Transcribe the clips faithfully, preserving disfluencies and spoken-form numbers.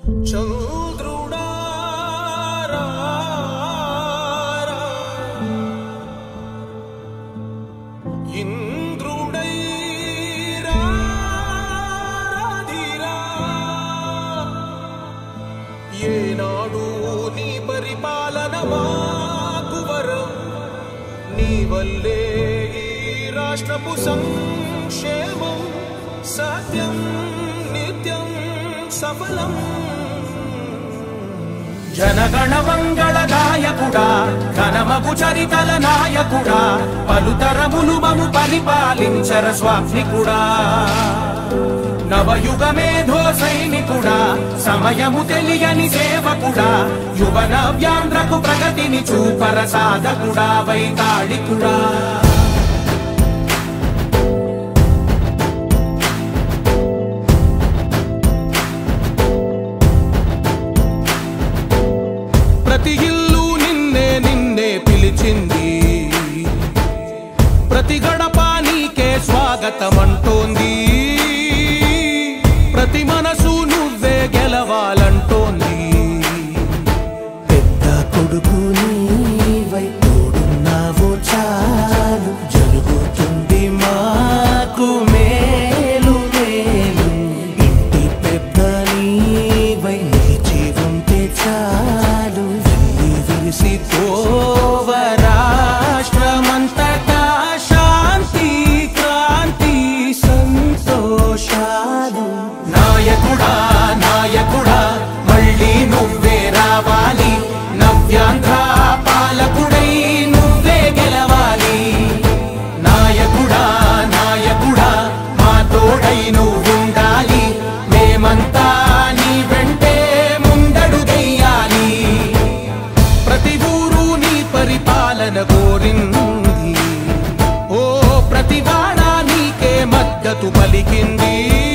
राष्ट्रपु संक्षेमं सत्यं नित्यं सफलम् जनगण मंगल गायकुड़ा घनमगु चरितल नायकुड़ा पलुतरमुलु ममु परिपालिंचर स्वामिकुड़ा नवयुग मेधो सैनिकुड़ा समयमु तेलियनि सेवकुड़ा युव नव्यांध्रकु प्रगतिनि चूपर साधकुड़ा वैताళికుడా ప్రతి ఇల్లు నిన్నే నిన్నే పిలిచింది ప్రతి గడప నీకే స్వాగతమంటోంది ప్రతి మనసు నువ్వే గెలవాలంటోంది పెద్ద కొడుకు నీవై తోడున్నావు చాలు జరుగుతుంది మాకు మేలు మేలు ఇంటి పెద్ద నీవై నిలిచి ఉంటే చాలు వెళ్ళి విరిసి పోవ రాష్ట్రమంతటా శాంతి క్రాంతి సంతోషాలు నాయకుడా నాయకుడా మళ్ళీ నువ్వే రావాలి నవ్యాంధ్ర పాలకుడై నువ్వే గెలవాలి నాయకుడా నాయకుడా మా తోడై నువ్వుండాలి మేమంతా నీ వెంటే ముందడుగెయ్యాలి ప్రతి ఊరు నీ పరిపాలన కోరింది ఓ ప్రతి వాడ నీకే మద్దతు పలికింది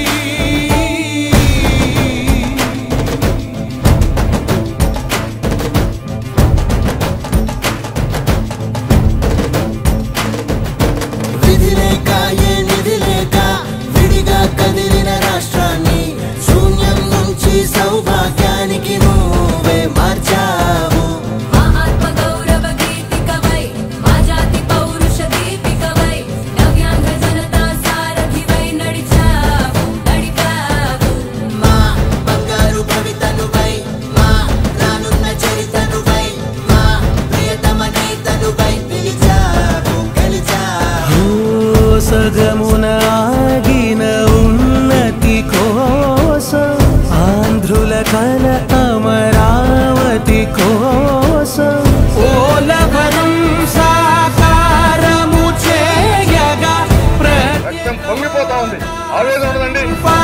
సౌభాగ్యానికి నువ్వే మార్చావు మా ఆత్మ గౌరవ గీతికవై మా జాతి పౌరుష దీపికవై నవ్యాంధ్ర జనతా సారథివై నడిచావు నడిపావు మా బంగారు భవితనువై మా రానున్న చరితనువై మా ప్రియతమ గీతనువై పిలిచావు గెలిచావు సగమున ఆగిన ఉన్నతి కోసం ఆంధ్రుల కల అమరావతి కోసం పోలవరం సాకారము చేయగా పొంగిపోతా ఉంది ఆవేదన ఉండదండి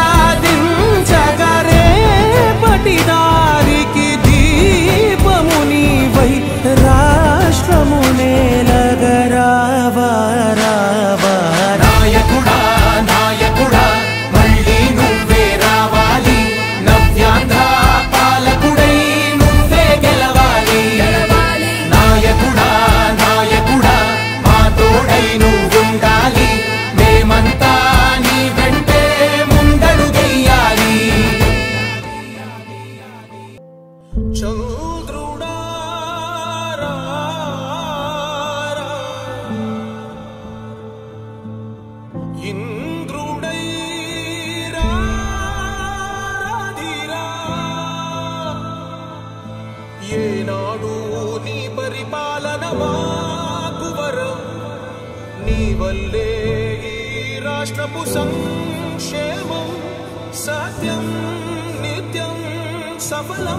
పాదించగరేపటి దారికి దీపము నీవై రాష్ట్రము నేలగరావా రావా నాయకుడా నాయకుడా మళ్ళీ నువ్వే రావాలి నవ్యాంధ్ర పాలకుడై నువ్వే గెలవాలి నాయకుడా నాయకుడా మా తోడై నువ్వుండాలి మేమంతా నీ వెంటే ముందడుగెయ్యాలి చంద్రుడా ఇంద్రుడై రాధిరా ఏనాడు నీ పరిపాలన మాకు వరం నీ వల్లే ఈ రాష్ట్రపు సంక్షేమం సత్యం నిత్యం సఫలం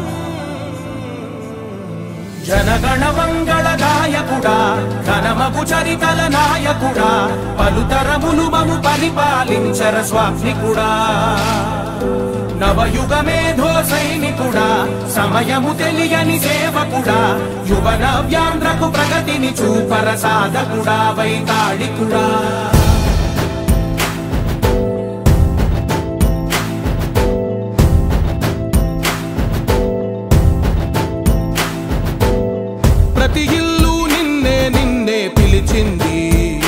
जनगण मंगल गायकुड़ा घनमगु चरितल नायकुड़ा पलुतरमुलु ममु परिपालिंचर स्वामिकुड़ा नवयुग मेधो सैनिकुड़ा समयमु तेलियनि सेवकुड़ा युव नव्यांध्रकु प्रगतिनि चूपर साधकुड़ा वैताళికుడా ప్రతి ఇల్లు నిన్నే నిన్నే పిలిచింది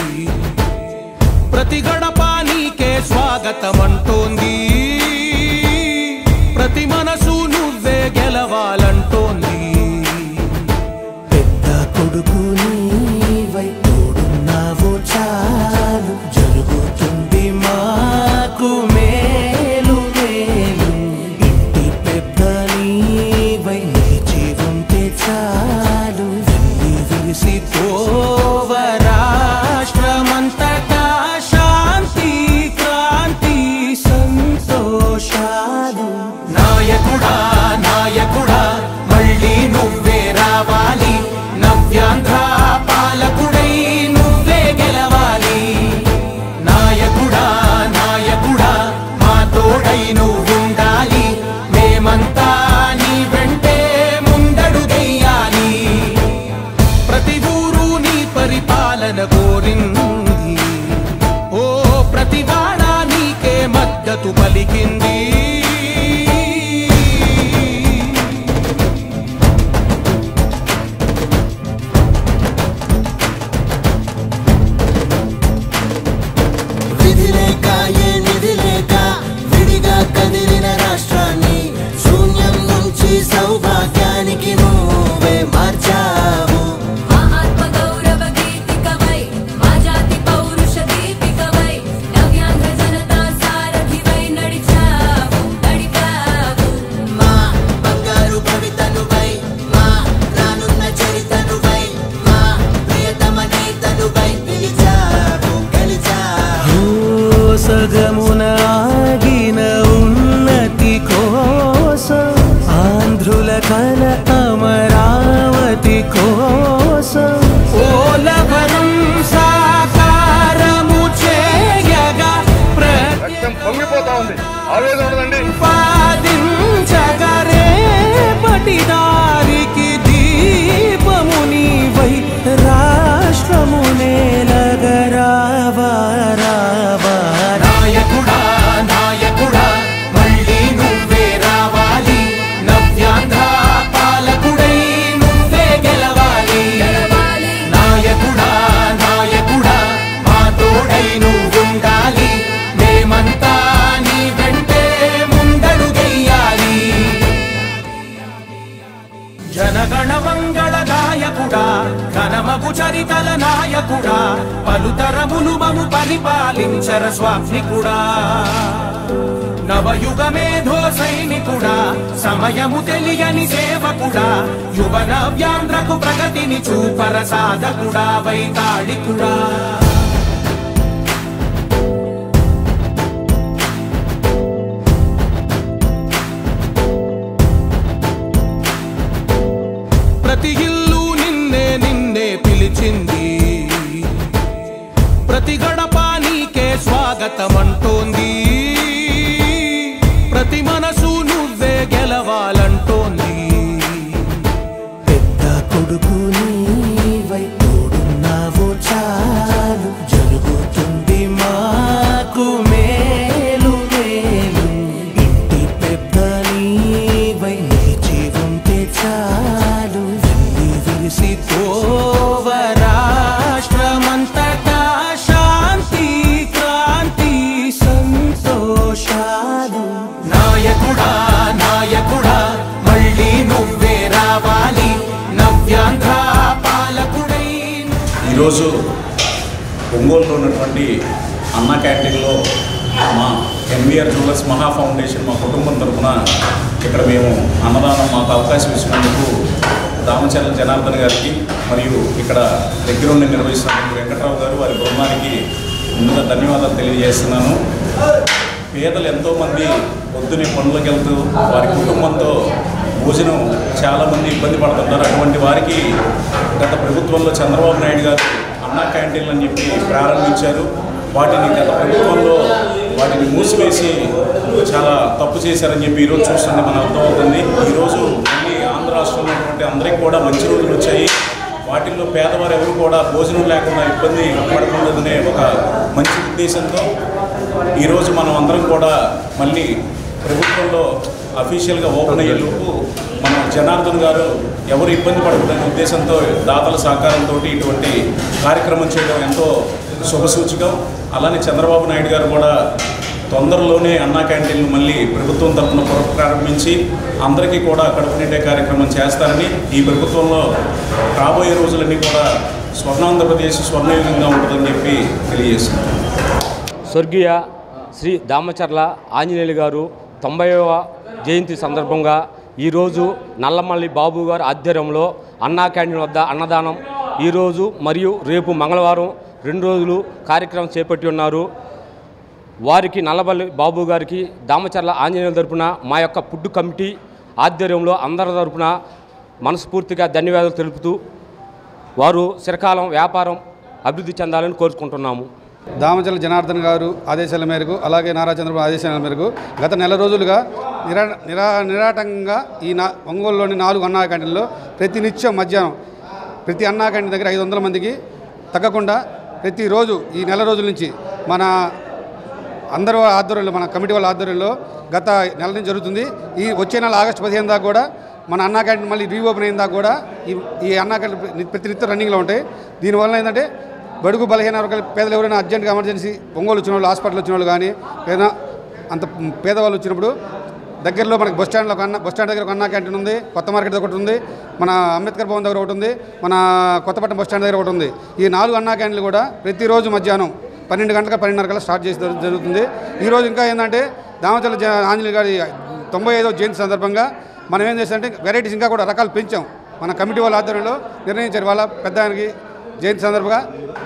ప్రతి గడప నీకే స్వాగతమంటోంది ప్రతి మనసు నువ్వు నువ్వే గెలవాలంటోంది. పెద్ద కొడుకు నీవై తోడున్నావు చాలు, జరుగుతుంది మాకు మేలు మేలు. ఇంటి పెద్ద నీవై నిలిచి ఉంటే చాలు, వెళ్ళి విరిసి పోవ రాష్ట్రమంతటా శాంతి క్రాంతి సంతోషాలు. నాయకుడా నాయకుడా మళ్ళీ నువ్వే రావాలి, నవ్యాంధ్ర పాలకుడై నువ్వే గెలవాలి. నాయకుడా నాయకుడా మా తోడై నువ్వుండాలి, మేమంతా నీ వెంటే ముందడుగెయ్యాలి. ప్రతి ఊరు నీ పరిపాలన కోరింది, ఓ ప్రతి వాడ నీకే మద్దతు పలికింది. విధి లేక ఏ నిధి లేక విడిగా కదిలిన రాష్ట్రాన్ని శూన్యం నుంచి సౌభాగ్యానికి నువ్వే మార్చావు. మా ఆత్మ గౌరవ గీతికవై, మా జాతి పౌరుష దీపికవై, నవ్యాంధ్ర జనతా సారథివై నడిచావు నడిపావు. మా బంగారు భవితనువై, మా రానున్న చరితనువై, మా ప్రియతమ నేతనువై పిలిచావు గెలిచావు. సగమున ఆగిన ఉన్నతి కోసం, ఆంధ్రుల కల అమరావతి కోసం, పోలవరం సాకారము చేయగా రక్తం పొంగిపోతా ఉంది, ఆవేదన ఉండదండి. ప్రతిపాదించగా రేపటి దారికి దీపము నీవై రాష్ట్రము నేలగరావా రావా. నాయకుడా నాయకుడా మళ్ళీ నువ్వే రావాలి, నవ్యాంధ్ర పాలకుడై నువ్వే గెలవాలి. గెలవాలి. నాయకుడా నాయకుడా మా తోడై నువ్వుండాలి, మేమంతా నీ వెంటే ముందడుగెయ్యాలి. జనగణ మంగళ నాయకుడా, ఘనమగు చరితల నాయకుడా, పలుతరములు మము పరిపాలించర స్వామికుడా. నవయుగ మేధో సైనికుడా, సమయము తెలియని సేవకుడా, యువ నవ్యాంధ్రకు ప్రగతిని చూపర సాధకుడా వైతాళికుడా. ప్రతి ఇల్లు నిన్నే నిన్నే పిలిచింది, ప్రతి గడప నీకే స్వాగతమంటోంది. ప్రతి మనసు నువ్వే గెలవాలంటోంది. పెద్ద కొడుకు నీవై తోడున్నావు చాలు, జరుగుతుంది మాకు మేలు మేలు. ఇంటి పెద్ద నీవై నిలిచి ఉంటే చాలు, వెళ్ళి విరిసి పోవ రాష్ట్రమంతటా శాంతి క్రాంతి సంతోషాలు. నాయకుడా నాయకుడా మళ్ళీ నువ్వే రావాలి, నవ్యాంధ్ర పాలకుడై. ఈరోజు ఒంగోలులో ఉన్నటువంటి అన్నా క్యాంటీన్లో మా ఎంవీఆర్ జ్యువెలర్స్ మహా ఫౌండేషన్ మా కుటుంబం తరఫున ఇక్కడ మేము అన్నదానం మాకు అవకాశం ఇచ్చినందుకు దామచర్ల జనార్దన్ గారికి మరియు ఇక్కడ దగ్గరుండి నిర్వహిస్తున్న వెంకట్రావు గారు వారి బృందానికి ముందుగా ధన్యవాదాలు తెలియజేస్తున్నాను. పేదలు ఎంతోమంది పొద్దునే పనులకు వెళ్తూ వారి కుటుంబంతో భోజనం చాలామంది ఇబ్బంది పడుతుంటారు. అటువంటి వారికి గత ప్రభుత్వంలో చంద్రబాబు నాయుడు గారు అన్నా క్యాంటీన్లు అని చెప్పి ప్రారంభించారు. వాటిని గత ప్రభుత్వంలో వాటిని మూసివేసి చాలా తప్పు చేశారని చెప్పి ఈరోజు చూస్తుంటే మనకు అర్థమవుతుంది. ఈరోజు మళ్ళీ ఆంధ్ర రాష్ట్రంలో ఉన్నటువంటి అందరికీ కూడా మంచి రోజులు వచ్చాయి. వాటిల్లో పేదవారు ఎవరు కూడా భోజనం లేకుండా ఇబ్బంది పడకూడదనే ఒక మంచి ఉద్దేశంతో ఈరోజు మనం అందరం కూడా మళ్ళీ ప్రభుత్వంలో అఫీషియల్గా ఓపెన్ అయ్యేలోపు మనం జనార్దన్ గారు ఎవరు ఇబ్బంది పడకూడదనే ఉద్దేశంతో దాతల సహకారంతో ఇటువంటి కార్యక్రమం చేయడం ఎంతో శుభసూచకం. అలానే చంద్రబాబు నాయుడు గారు కూడా తొందరలోనే అన్నా క్యాంటీన్లు మళ్ళీ ప్రభుత్వం తరఫున పునఃప్రారంభించి అందరికీ కూడా కడుపు నిండే కార్యక్రమం చేస్తారని, ఈ ప్రభుత్వంలో రాబోయే రోజులన్నీ కూడా స్వర్ణాంధ్రప్రదేశ్ స్వర్ణయుగంగా ఉంటుందని చెప్పి తెలియజేస్తున్నాను. స్వర్గీయ శ్రీ దామచర్ల ఆంజనేయులు గారు తొంభైవ జయంతి సందర్భంగా ఈరోజు నల్లమల్లి బాబు గారి ఆధ్వర్యంలో అన్నా క్యాంటీన్ వద్ద అన్నదానం ఈరోజు మరియు రేపు మంగళవారం రెండు రోజులు కార్యక్రమం చేపట్టి ఉన్నారు. వారికి నల్లమల్లి బాబు గారికి దామచర్ల ఆంజనేయుల తరపున మా యొక్క ఫుడ్ కమిటీ ఆధ్వర్యంలో అందరి తరపున మనస్ఫూర్తిగా ధన్యవాదాలు తెలుపుతూ వారు చిరకాలం వ్యాపారం అభివృద్ధి చెందాలని కోరుకుంటున్నాము. దామచర్ల జనార్దన్ గారు ఆదేశాల మేరకు, అలాగే నారా చంద్రబాబు ఆదేశాల మేరకు గత నెల రోజులుగా నిరా నిరా నిరాటంగా ఈ నా ఒంగోలులోని నాలుగు అన్నా క్యాంటీన్లో ప్రతినిత్యం మధ్యాహ్నం ప్రతి అన్నా క్యాంటీన్ దగ్గర ఐదు వందల మందికి తగ్గకుండా ప్రతిరోజు ఈ నెల రోజుల నుంచి మన అందరూ ఆధ్వర్యంలో, మన కమిటీ వాళ్ళ ఆధ్వర్యంలో గత నెల నుంచి జరుగుతుంది. ఈ వచ్చే నెల ఆగస్టు పదిహేను దాకా కూడా మన అన్నా క్యాంటీన్ మళ్ళీ రీఓపెన్ అయిన దాకా కూడా ఈ ఈ అన్నా క్యాంటీన్ ప్రతినిత్యం రన్నింగ్లో ఉంటాయి. దీనివల్ల ఏంటంటే బడుగు బలహీన వర్గాల పేదలు ఎవరైనా అర్జెంట్గా ఎమర్జెన్సీ ఒంగోలు వచ్చిన వాళ్ళు, హాస్పిటల్ వచ్చిన వాళ్ళు కానీ ఏదైనా అంత పేదవాళ్ళు వచ్చినప్పుడు దగ్గరలో మనకి బస్ స్టాండ్లో ఒక అన్న బస్ స్టాండ్ దగ్గర ఒక అన్నా క్యాంటీన్ ఉంది, కొత్త మార్కెట్ ఒకటి ఉంది, మన అంబేద్కర్ భవన్ దగ్గర ఒకటి ఉంది, మన కొత్తపట్నం బస్ స్టాండ్ దగ్గర ఒకటి ఉంది. ఈ నాలుగు అన్నా క్యాంటీన్లు కూడా ప్రతిరోజు మధ్యాహ్నం పన్నెండు గంటలకు పన్నెండున్నర కల్లా స్టార్ట్ చేసి జరుగుతుంది. ఈరోజు ఇంకా ఏంటంటే దామచర్ల ఆంజనేయులు గారి తొంభై ఐదో జయంతి సందర్భంగా మనం ఏం చేస్తామంటే వెరైటీస్ ఇంకా కూడా రకాలు పెంచాం. మన కమిటీ వాళ్ళ ఆధ్వర్యంలో నిర్ణయించారు. వాళ్ళ పెద్ద ఆయనకి జయంతి సందర్భంగా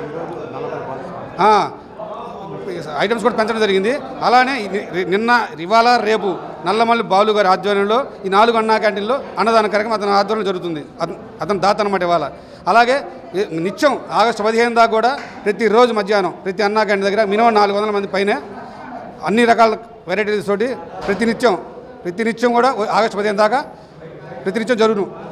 ఐటమ్స్ కూడా పెంచడం జరిగింది. అలానే నిన్న ఇవాళ రేపు నల్లమల్లి బాలు గారి ఆధ్వర్యంలో ఈ నాలుగు అన్నా క్యాంటీన్లో అన్నదాన కార్యక్రమం అతని ఆధ్వర్యంలో జరుగుతుంది. అతను అతను దాత అన్నమాట ఇవాళ. అలాగే నిత్యం ఆగస్టు పదిహేను దాకా కూడా ప్రతిరోజు మధ్యాహ్నం ప్రతి అన్నా క్యాంటీన్ దగ్గర మినిమం నాలుగు వందల మంది పైన అన్ని రకాల వెరైటీస్ తోటి ప్రతినిత్యం ప్రతినిత్యం కూడా ఆగస్టు పదిహేను దాకా ప్రతినిత్యం జరుగును.